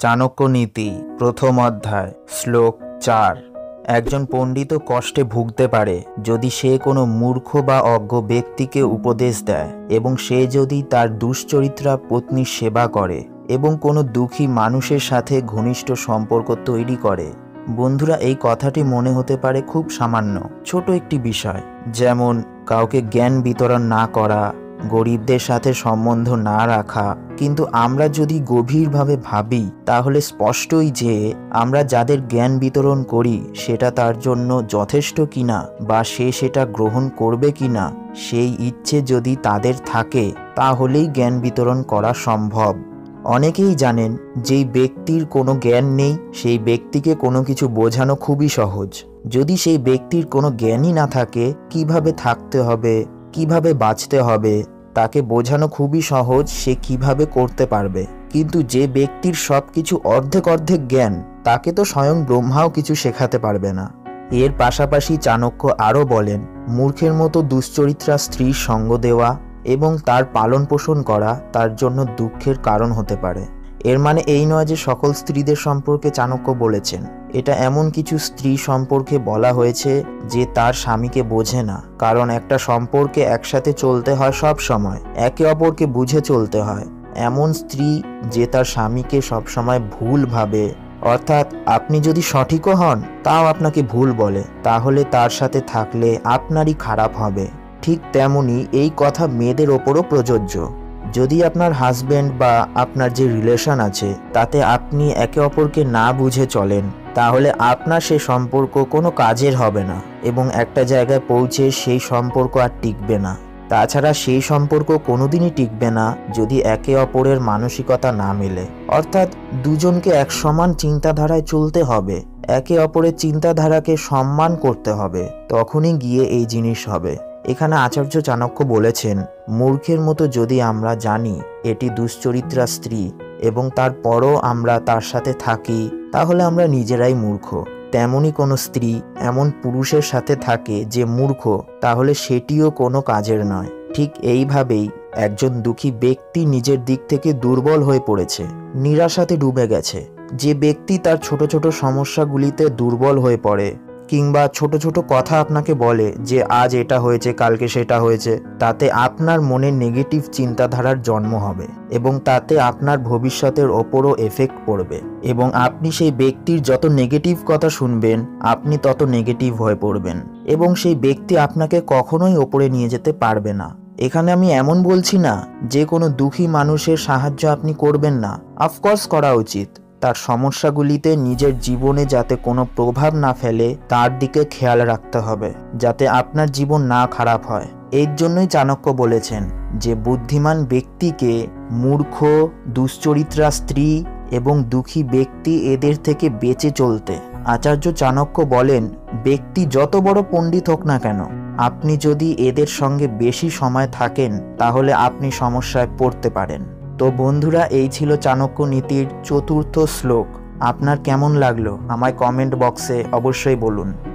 চাণক্য নীতি প্রথম অধ্যায় শ্লোক ৪। একজন পণ্ডিত কষ্টে ভুগতে পারে যদি সে কোনো মূর্খ বা অজ্ঞ ব্যক্তিকে উপদেশ দেয় এবং সে যদি তার দুশ্চরিত্রা পত্নীর সেবা করে এবং কোনো দুঃখী মানুষের সাথে ঘনিষ্ঠ সম্পর্ক তৈরি করে। বন্ধুরা, এই কথাটি মনে হতে পারে খুব সামান্য ছোট একটি বিষয়, যেমন কাউকে জ্ঞান বিতরণ না করা, গরিবদের সাথে সম্বন্ধ না রাখা। কিন্তু আমরা যদি গভীরভাবে ভাবি তাহলে স্পষ্টই যে আমরা যাদের জ্ঞান বিতরণ করি সেটা তার জন্য যথেষ্ট কিনা বা সে সেটা গ্রহণ করবে কিনা, সেই ইচ্ছে যদি তাদের থাকে তাহলেই জ্ঞান বিতরণ করা সম্ভব। অনেকেই জানেন যেই ব্যক্তির কোনো জ্ঞান নেই সেই ব্যক্তিকে কোনো কিছু বোঝানো খুবই সহজ। যদি সেই ব্যক্তির কোনো জ্ঞানই না থাকে কিভাবে থাকতে হবে, কিভাবে বাঁচতে হবে, তাকে বোঝানো খুবই সহজ, সে কিভাবে করতে পারবে। কিন্তু যে ব্যক্তির সব কিছু অর্ধেক অর্ধেক জ্ঞান, তাকে তো স্বয়ং ব্রহ্মাও কিছু শেখাতে পারবে না। এর পাশাপাশি চাণক্য আরও বলেন, মূর্খের মতো দুশ্চরিত্রা স্ত্রীর সঙ্গ দেওয়া এবং তার পালন পোষণ করা তার জন্য দুঃখের কারণ হতে পারে। এর মানে এই নয় যে সকল স্ত্রীদের সম্পর্কে চাণক্য বলেছেন। এটা এমন কিছু স্ত্রী সম্পর্কে বলা হয়েছে যে তার স্বামীকে বোঝে না, কারণ একটা সম্পর্কে একসাথে চলতে হয় সব সময়, একে অপরকে বুঝে চলতে হয়। এমন স্ত্রী যে তার স্বামীকে সবসময় ভুল ভাবে, অর্থাৎ আপনি যদি সঠিকও হন তাও আপনাকে ভুল বলে, তাহলে তার সাথে থাকলে আপনারই খারাপ হবে। ঠিক তেমনি এই কথা মেয়েদের ওপরও প্রযোজ্য। যদি আপনার হাজব্যান্ড বা আপনার যে রিলেশন আছে তাতে আপনি একে অপরকে না বুঝে চলেন, তাহলে আপনার সে সম্পর্ক কোনো কাজের হবে না এবং একটা জায়গায় পৌঁছে সেই সম্পর্ক আর টিকবে না। তাছাড়া সেই সম্পর্ক কোনোদিনই টিকবে না যদি একে অপরের মানসিকতা না মেলে। অর্থাৎ দুজনকে এক সমান চিন্তাধারায় চলতে হবে, একে অপরের চিন্তাধারাকে সম্মান করতে হবে, তখনই গিয়ে এই জিনিস হবে। এখানে আচার্য চাণক্য বলেছেন, মূর্খের মতো যদি আমরা জানি এটি দুশ্চরিত্রা স্ত্রী এবং তারপরও আমরা তার সাথে থাকি, তাহলে আমরা নিজেরাই মূর্খ। তেমনই কোনো স্ত্রী এমন পুরুষের সাথে থাকে যে মূর্খ, তাহলে সেটিও কোনো কাজের নয়। ঠিক এইভাবেই একজন দুঃখী ব্যক্তি নিজের দিক থেকে দুর্বল হয়ে পড়েছে, নিরাশাতে ডুবে গেছে। যে ব্যক্তি তার ছোট ছোট সমস্যাগুলিতে দুর্বল হয়ে পড়ে কিংবা ছোট ছোট কথা আপনাকে বলে যে আজ এটা হয়েছে কালকে সেটা হয়েছে, তাতে আপনার মনে নেগেটিভ চিন্তাধারার জন্ম হবে এবং তাতে আপনার ভবিষ্যতের ওপরও এফেক্ট পড়বে এবং আপনি সেই ব্যক্তির যত নেগেটিভ কথা শুনবেন আপনি তত নেগেটিভ হয়ে পড়বেন এবং সেই ব্যক্তি আপনাকে কখনোই ওপরে নিয়ে যেতে পারবে না। এখানে আমি এমন বলছি না যে কোনো দুঃখী মানুষের সাহায্য আপনি করবেন না, অফকোর্স করা উচিত। তার সমস্যাগুলিতে নিজের জীবনে যাতে কোনো প্রভাব না ফেলে তার দিকে খেয়াল রাখতে হবে, যাতে আপনার জীবন না খারাপ হয়। এর জন্যই চাণক্য বলেছেন যে বুদ্ধিমান ব্যক্তিকে মূর্খ, দুশ্চরিত্রা স্ত্রী এবং দুঃখী ব্যক্তি এদের থেকে বেঁচে চলতে। আচার্য চাণক্য বলেন, ব্যক্তি যত বড় পণ্ডিত হোক না কেন, আপনি যদি এদের সঙ্গে বেশি সময় থাকেন তাহলে আপনি সমস্যায় পড়তে পারেন। তো বন্ধুরা, এই ছিল চাণক্য নীতির চতুর্থ শ্লোক। আপনার কেমন লাগলো আমায় কমেন্ট বক্সে অবশ্যই বলুন।